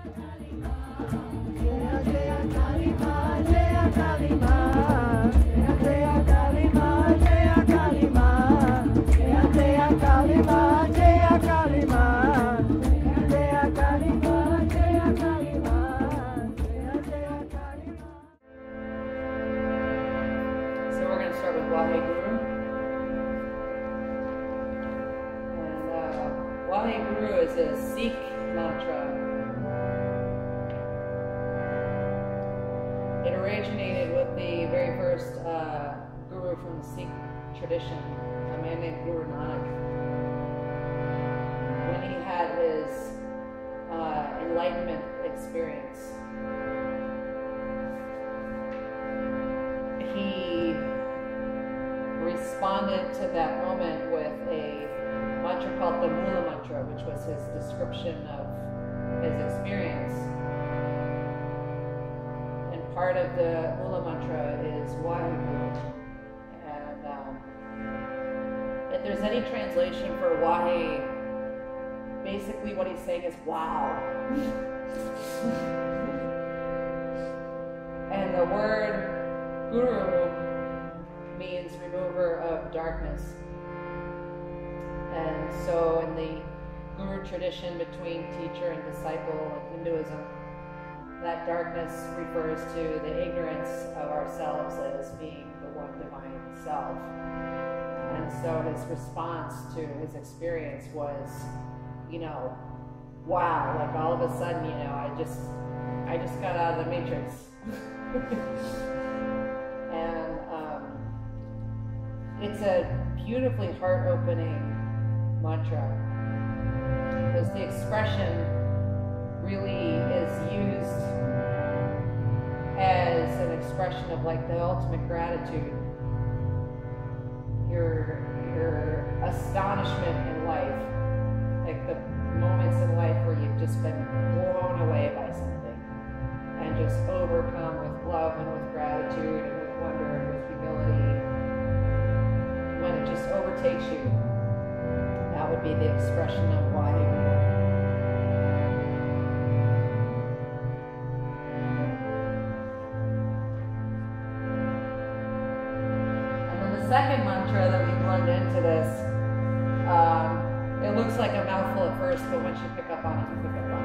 Waheguru is a Sikh mantra. It originated with the very first guru from the Sikh tradition, a man named Guru Nanak. When he had his enlightenment experience, he responded to that moment with a mantra called the Mula Mantra, which was his description of his experience. And part of the Mula Mantra is Waheguru. And if there's any translation for Wahe, basically what he's saying is wow. And the word Guru means remover of darkness. And so in the Guru tradition between teacher and disciple in Hinduism, that darkness refers to the ignorance of ourselves as being the one divine self. And so his response to his experience was, wow, like all of a sudden, I just got out of the matrix. And it's a beautifully heart-opening mantra, because the expression really is used as an expression of like the ultimate gratitude, your astonishment in life, like the moments in life where you've just been blown away by something and just overcome with love and with gratitude and with wonder and with humility. When it just overtakes you, that would be the expression of Waheguru. And then the second mantra that we blend into this, it looks like a mouthful at first, but once you pick up on it, you pick up on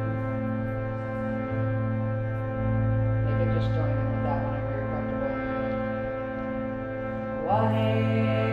it. You can just join in with that whenever you're comfortable. Waheguru.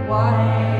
Why?